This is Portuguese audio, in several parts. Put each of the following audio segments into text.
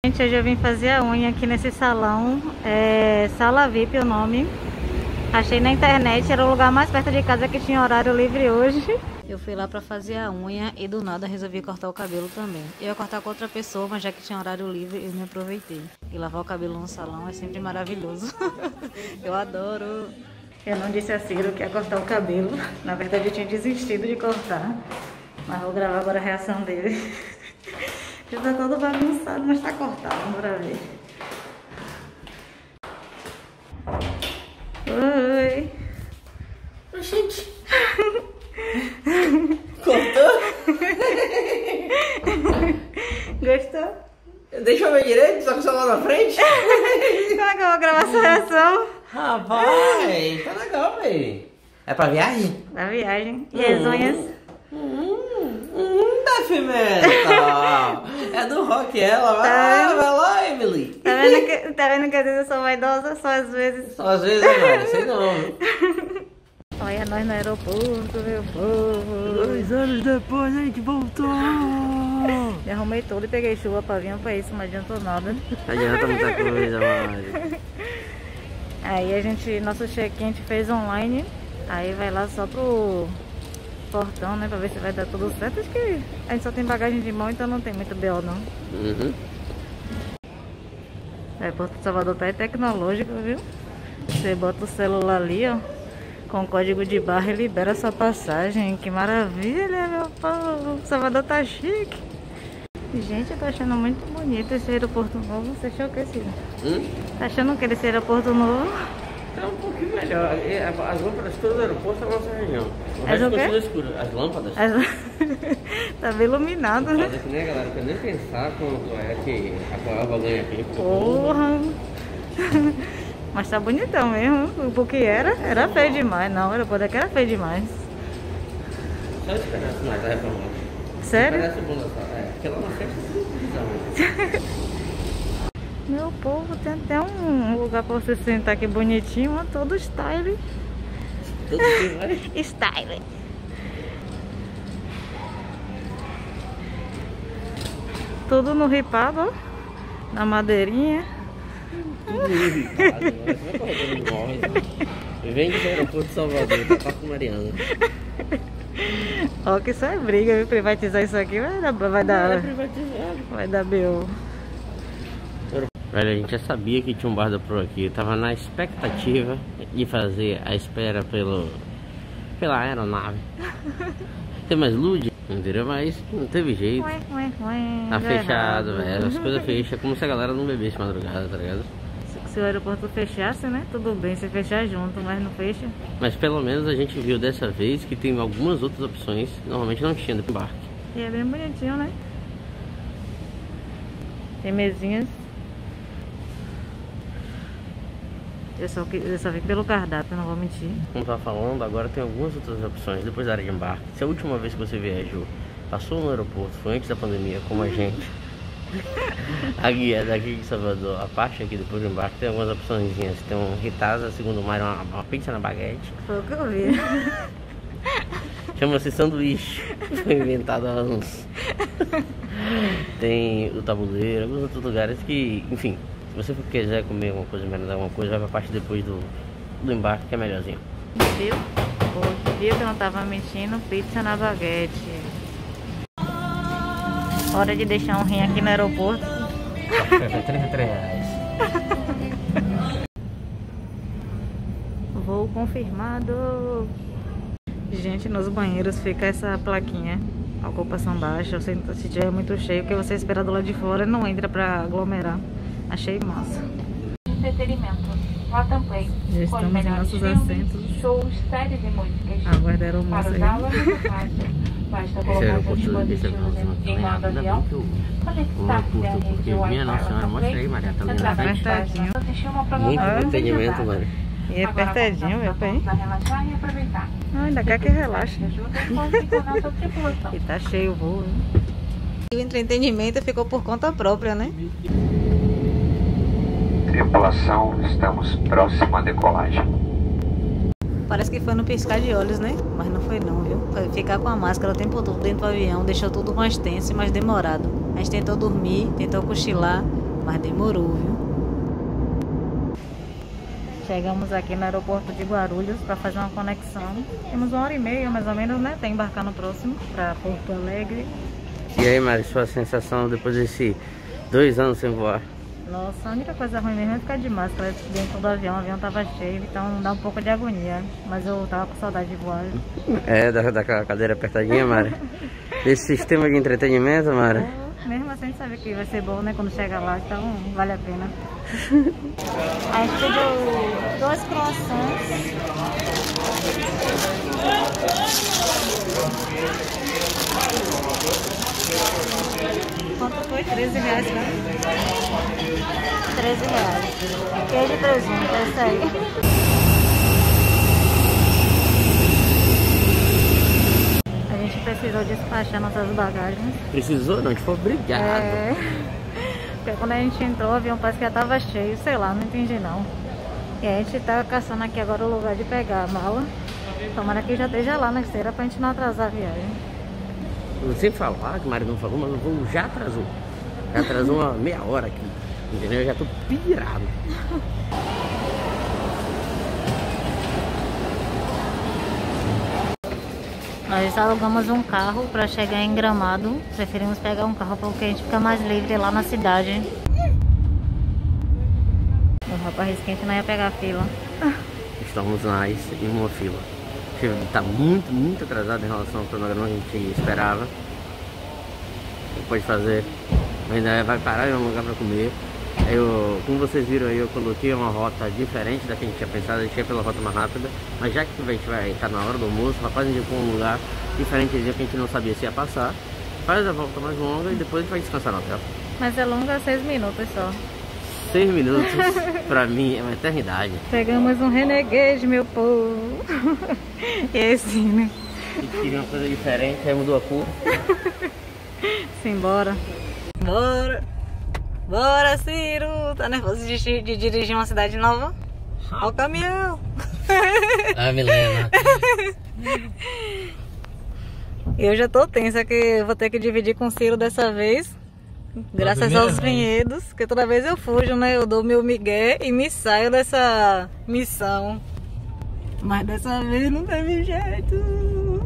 Gente, hoje eu vim fazer a unha aqui nesse salão, Sala VIP o nome. Achei na internet, era o lugar mais perto de casa que tinha horário livre hoje. Eu fui lá pra fazer a unha e do nada resolvi cortar o cabelo também. Eu ia cortar com outra pessoa, mas já que tinha horário livre, eu me aproveitei. E lavar o cabelo no salão é sempre maravilhoso. Eu adoro. Eu não disse a Ciro que ia cortar o cabelo. Na verdade eu tinha desistido de cortar. Mas vou gravar agora a reação dele. Já tá todo bagunçado, mas tá cortado, bora ver. Oi! Oi, gente! Cortou? Gostou? Deixa eu ver direito, só que o celular na frente. Como é que eu vou gravar essa reação? Rapaz, tá legal, velho. É pra viagem? Pra viagem. E as unhas? Da pimenta. É do rock ela. Vai lá, Emily. Tá vendo que às vezes eu sou vaidosa? Só às vezes. Só às vezes, mano. Sei não. Olha nós no aeroporto, meu povo. 2 anos depois a gente voltou. Me arrumei todo e peguei chuva pra vir pra isso, não adiantou nada. Não adianta muita coisa, mano. Aí nosso check-in a gente fez online. Aí vai lá só pro portão, né? Pra ver se vai dar tudo certo. Acho que a gente só tem bagagem de mão, então não tem muito BO não. O aeroporto de Salvador tá tecnológico, viu? Você bota o celular ali, ó, com código de barra e libera sua passagem. Que maravilha, meu povo! Salvador tá chique. Gente, eu tô achando muito bonito esse aeroporto novo. Você achou o que, Ciro? Tá achando que esse aeroporto novo? Tá um pouquinho melhor. As lâmpadas todas do aeroporto são na nossa região. O As resto o quê? continua escuro. As lâmpadas. Tá bem iluminado, né? Fazer que nem a galera, não quer nem pensar quanto é que a Coelba ganha aqui. Porra! Mas tá bonitão mesmo. Porque era feio demais. Não, o aeroporto aqui era feio demais. Só esperar se mais a reforma. Sério? Parece bom nessa. Porque lá na frente é bizarro. Meu povo, tem até um lugar pra você sentar aqui bonitinho, ó, todo style. Tudo bem, vai? Style. Tudo no ripado, ó, na madeirinha. Tudo irritado, mas vai correndo morre. Vem do aeroporto de Salvador, tá Paco Mariana. Ó, que isso é briga, viu? Privatizar isso aqui vai dar BO. Velho, a gente já sabia que tinha um bar da Pro aqui. Eu tava na expectativa de fazer a espera pela aeronave. Tem mais lude? Não teria mais, não teve jeito. Tá fechado, velho. As coisas fecham, como se a galera não bebesse madrugada, tá ligado? Se o aeroporto fechasse, né? Tudo bem, se fechar junto, mas não fecha. Mas pelo menos a gente viu dessa vez que tem algumas outras opções que normalmente não tinha do embarque. E é bem bonitinho, né? Tem mesinhas. Eu só vi pelo cardápio, não vou mentir. Como eu tava falando, agora tem algumas outras opções depois da área de embarque. Se a última vez que você viajou, passou no aeroporto, foi antes da pandemia, como a gente, a guia daqui de Salvador, a parte aqui depois do embarque, tem algumas opçõezinhas. Tem um ritasa, segundo o Mário, uma pizza na baguete. Foi o que eu vi. Chama-se sanduíche. Foi inventado há anos. Tem o tabuleiro, alguns outros lugares que, enfim, se você quiser comer alguma coisa, merendar alguma coisa, vai pra parte depois do embarque, que é melhorzinho. Viu? Hoje viu que eu não tava mentindo, pizza na baguete. Hora de deixar um rim aqui no aeroporto. R$33. Voo confirmado. Gente, nos banheiros fica essa plaquinha: ocupação baixa. Se tiver muito cheio, o que você espera do lado de fora não entra pra aglomerar. Achei massa. Entretenimento. Rotten Play. Já estamos em nossos assentos. Shows, séries e músicas. Aguardaram o almoço Para aí. usá-la no rádio. Basta colocar seu dispositivo em modo avião. Conectar-se porque minha Nossa Senhora, mostra aí, Maria, tá lendo na frente. Apertadinho. Muito entretenimento, mano. E apertadinho, meu pai. Relaxar e aproveitar. Ainda quer que relaxe. Nossa tripulação. E tá cheio o voo, hein? E o entretenimento ficou por conta própria, né? Tripulação, estamos próximo à decolagem. Parece que foi no piscar de olhos, né? Mas não foi não, viu? Foi ficar com a máscara o tempo todo dentro do avião, deixou tudo mais tenso e mais demorado. A gente tentou dormir, tentou cochilar, mas demorou, viu? Chegamos aqui no aeroporto de Guarulhos para fazer uma conexão. Temos 1h30 mais ou menos, né? Até embarcar no próximo, para Porto Alegre. E aí, Mari, sua sensação depois desses 2 anos sem voar? Nossa, a única coisa ruim mesmo é ficar de máscara dentro do avião. O avião tava cheio, então dá um pouco de agonia. Mas eu tava com saudade de voar. É, daquela cadeira apertadinha, Mari? Esse sistema de entretenimento, Mari? Mesmo assim, a gente sabe que vai ser bom, né? Quando chegar lá, então vale a pena. A gente pediu 2 croissants. Quanto foi? 13 reais, né? 13 reais. Queijo e presunto, é isso aí. A gente precisou despachar nossas bagagens. Precisou? Não, a gente foi obrigado. É... Porque quando a gente entrou, o avião parece que já tava cheio, sei lá, não entendi não. E a gente tá caçando aqui agora o lugar de pegar a mala. Tomara que já esteja lá na esteira pra gente não atrasar a viagem. Eu sempre falar que o Mário não falou, mas o voo já atrasou. Já atrasou uma meia hora aqui. Entendeu? Eu já tô pirado. Nós alugamos um carro para chegar em Gramado. Preferimos pegar um carro porque a gente fica mais livre lá na cidade. O rapaz disse que a gente não ia pegar fila. Estamos em uma fila. Tá muito atrasado em relação ao cronograma que a gente esperava. Pode fazer, ainda vai parar em um lugar para comer. Como vocês viram aí, eu coloquei uma rota diferente da que a gente tinha pensado, deixei pela rota mais rápida. Mas já que a gente vai estar na hora do almoço, o rapaz indicou um lugar diferentezinho que a gente não sabia se ia passar. Faz a volta mais longa e depois a gente vai descansar no hotel. Mas é longa, 6 minutos só. 6 minutos, pra mim, é uma eternidade. Pegamos um Renegade, meu povo. E é assim, né? A gente queria uma coisa diferente, aí mudou a cor. Simbora. Bora. Bora, Ciro. Tá nervoso de dirigir uma cidade nova? Olha o caminhão. Ah, Milena. Eu já tô tensa que eu vou ter que dividir com o Ciro dessa vez. Graças aos vinhedos, porque toda vez eu fujo, né? Eu dou meu migué e me saio dessa missão. Mas dessa vez não teve jeito.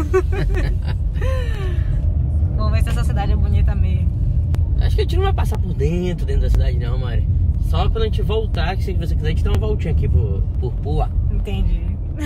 Vamos ver se essa cidade é bonita mesmo. Acho que a gente não vai passar por dentro da cidade não, Mari. Só quando a gente voltar, que se você quiser, a gente dá uma voltinha aqui por Pua. Entendi.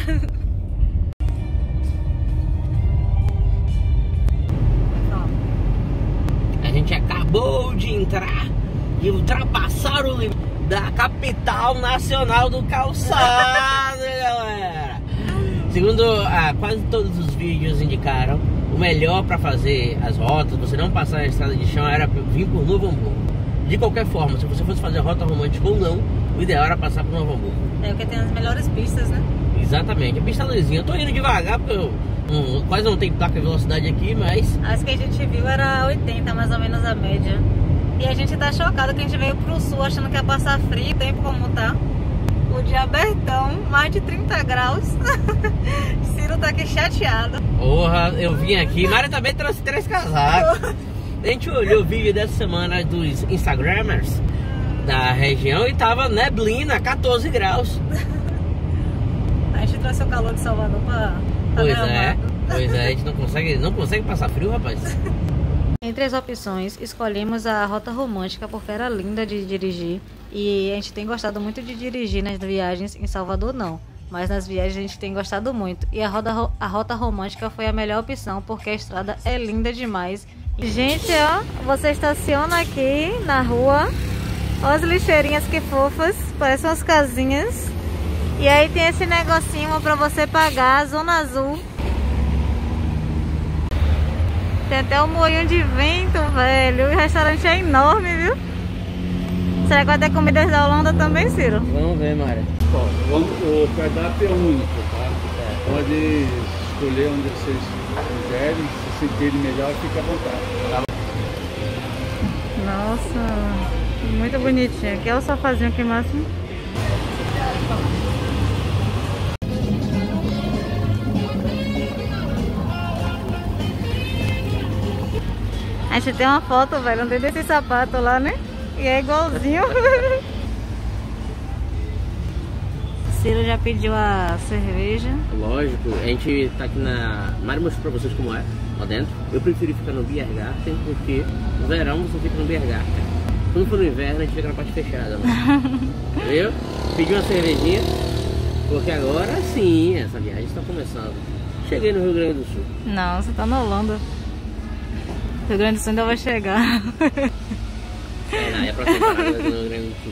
A gente acabou de entrar e ultrapassar o limite da capital nacional do calçado, galera. Segundo quase todos os vídeos indicaram, o melhor para fazer as rotas, você não passar na estrada de chão, era vir por Novo Hamburgo. De qualquer forma, se você fosse fazer rota romântica ou não, o ideal era passar por Novo Hamburgo. É porque tem as melhores pistas, né? Exatamente, a pista lisinha. Eu tô indo devagar porque eu quase não tem placa de velocidade aqui, mas... As que a gente viu era 80, mais ou menos a média. E a gente tá chocado que a gente veio pro sul achando que ia passar frio, tempo como tá. O dia abertão, mais de 30 graus. Ciro tá aqui chateado. Porra, eu vim aqui, Mari também trouxe 3 casacos. A gente olhou o vídeo dessa semana dos Instagramers da região e tava neblina, 14 graus. A gente trouxe o calor de Salvador pra Pois é, a gente não consegue passar frio, rapaz. Entre as opções, escolhemos a rota romântica porque era linda de dirigir. E a gente tem gostado muito de dirigir nas viagens, em Salvador não. Mas nas viagens a gente tem gostado muito. E a rota romântica foi a melhor opção porque a estrada é linda demais. Gente, ó, você estaciona aqui na rua. Olha as lixeirinhas que fofas, parecem umas casinhas. E aí tem esse negocinho pra você pagar, a zona azul. Tem até um moinho de vento, velho. O restaurante é enorme, viu? Será que vai ter comidas da Holanda também, Ciro? Vamos ver, Mara. O cardápio é único, tá? Pode escolher onde vocês quiserem, se sentirem melhor, fica à vontade. Nossa, muito bonitinho. Aqui é o sofazinho aqui máximo. A gente tem uma foto, velho, não tem desse sapato lá, né? E é igualzinho. Ciro já pediu a cerveja. Lógico, a gente tá aqui na... Mário mostrou pra vocês como é lá dentro. Eu preferi ficar no Beer Garden porque no verão você fica no Beer Garden. Quando for no inverno a gente fica na parte fechada. Viu? Pedi uma cervejinha porque agora sim essa viagem está começando. Cheguei no Rio Grande do Sul. Não, você tá na Holanda. Rio Grande do Sul ainda vai chegar. É a próxima parada no Rio Grande do Sul.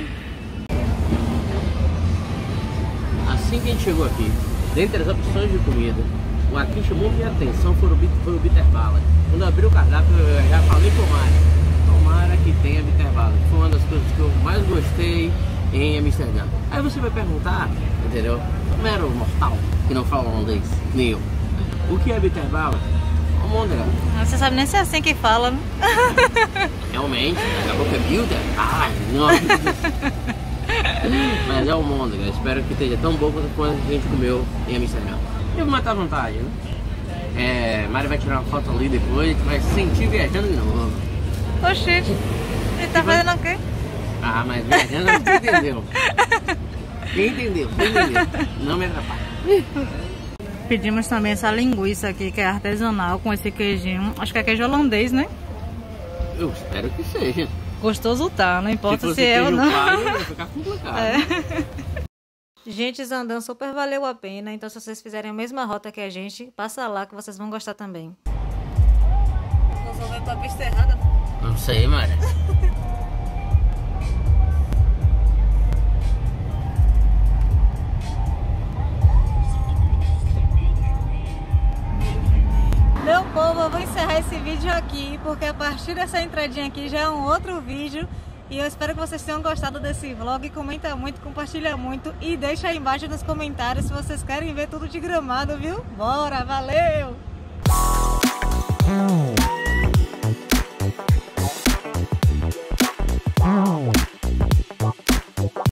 Assim que a gente chegou aqui, dentre as opções de comida, o que chamou minha atenção foi o Bitter Ballad. Quando eu abri o cardápio, eu já falei pro Mário, tomara que tenha Bitter Ballad. Foi uma das coisas que eu mais gostei em Amsterdã. Aí você vai perguntar, entendeu? Mero mortal que não fala holandês, nem eu. O que é Bitter Ballad? Almôndega. Você sabe nem se é assim que fala, né? Realmente, daqui a pouco é Bilder. Ai, não. Mas é almôndega, espero que esteja tão boa quanto a gente comeu em Amsterdã. Eu vou matar a vontade, né? Mário vai tirar uma foto ali depois, a gente vai se sentir viajando de novo. Oxi, ele tá fazendo o quê? Ah, mas viajando você entendeu. Quem entendeu? Não me atrapalha. Pedimos também essa linguiça aqui, que é artesanal, com esse queijinho. Acho que é queijo holandês, né? Eu espero que seja. Gostoso tá, não importa se é ou não. Vai ficar complicado. Gente, Zandã super valeu a pena, então se vocês fizerem a mesma rota que a gente, passa lá que vocês vão gostar também. Nós vamos ver pra pista errada. Não sei, Mara. Meu povo, eu vou encerrar esse vídeo aqui, porque a partir dessa entradinha aqui já é um outro vídeo. E eu espero que vocês tenham gostado desse vlog. Comenta muito, compartilha muito e deixa aí embaixo nos comentários se vocês querem ver tudo de Gramado, viu? Bora, valeu!